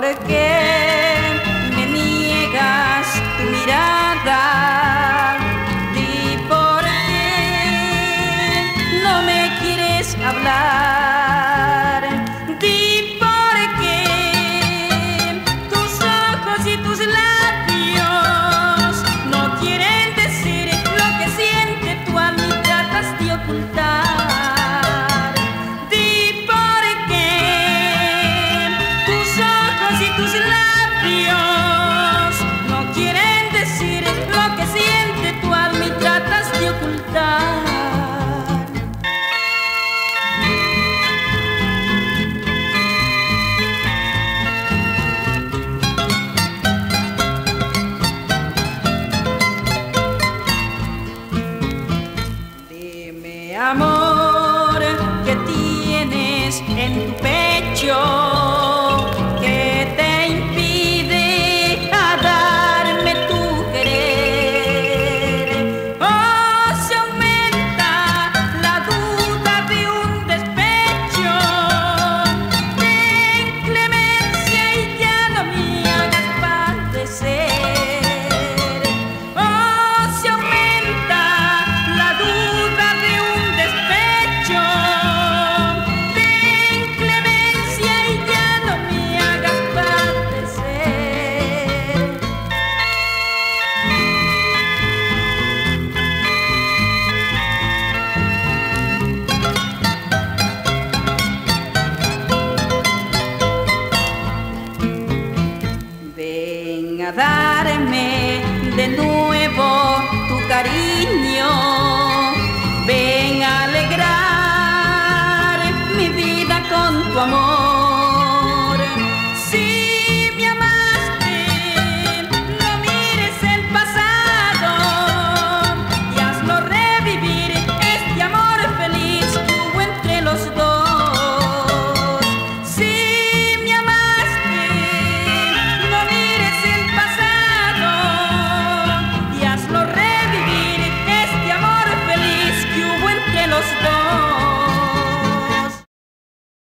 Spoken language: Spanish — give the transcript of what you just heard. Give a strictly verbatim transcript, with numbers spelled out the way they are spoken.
por qué me niegas tu mirada? Di por qué no me quieres hablar. Di por qué tus ojos y tus labios no quieren decir lo que siente tu alma y tratas de ocultar. Tus labios no quieren decir lo que siente tu alma y tratas de ocultar. Dime, amor, ¿qué tienes en tu pecho? Ven a darme de nuevo tu cariño, ven a alegrar mi vida con tu amor.